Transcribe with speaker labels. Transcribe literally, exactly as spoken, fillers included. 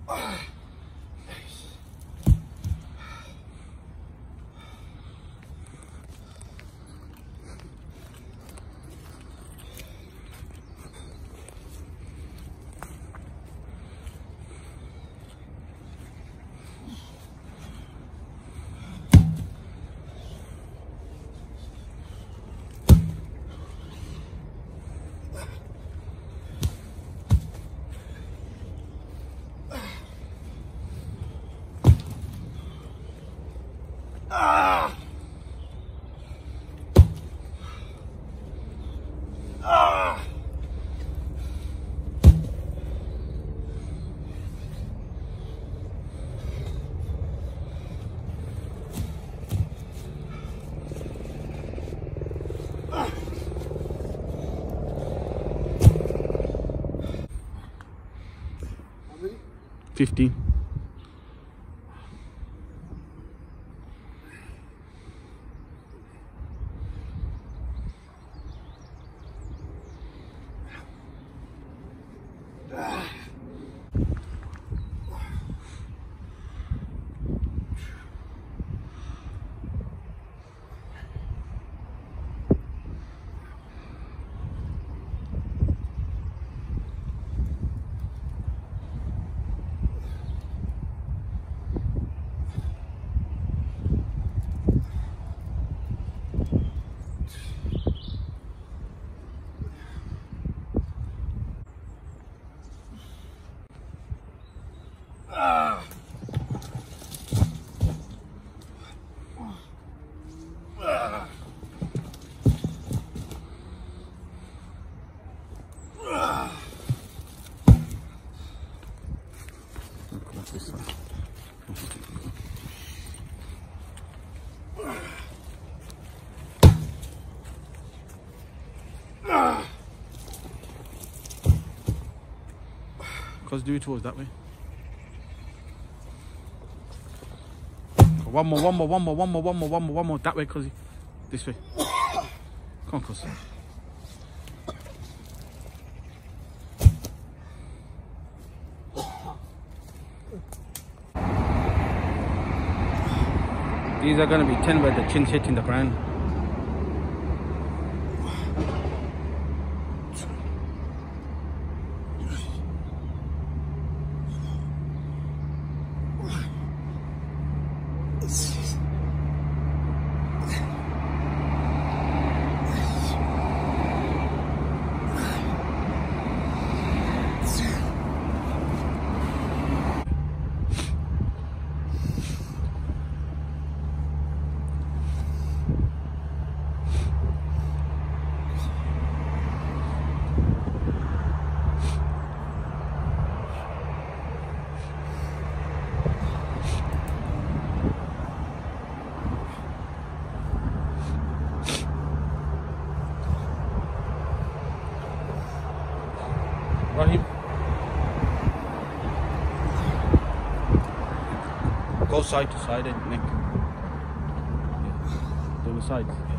Speaker 1: Ah! Ah!
Speaker 2: Fifty.
Speaker 1: Ah! Ah! Ah!
Speaker 2: This one. Cause do it towards that way. One more, one more, one more, one more, one more, one more, one more. That way, cause this way. Come on, cause. These are gonna be ten where the chin's hitting the ground. Rahim, go side to side, I think. Yeah. Do the sides.